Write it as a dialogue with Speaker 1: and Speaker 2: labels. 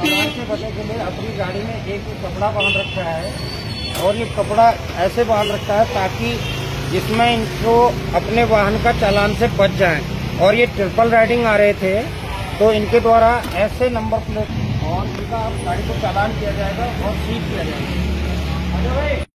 Speaker 1: चालान से बचने के लिए अपनी गाड़ी में एक कपड़ा बांध रखा है और ये कपड़ा ऐसे बांध रखा है ताकि जिसमें इनको अपने वाहन का चालान से बच जाए। और ये ट्रिपल राइडिंग आ रहे थे तो इनके द्वारा ऐसे नंबर प्लेट और इनका गाड़ी को चालान किया जाएगा और सीज किया जाएगा।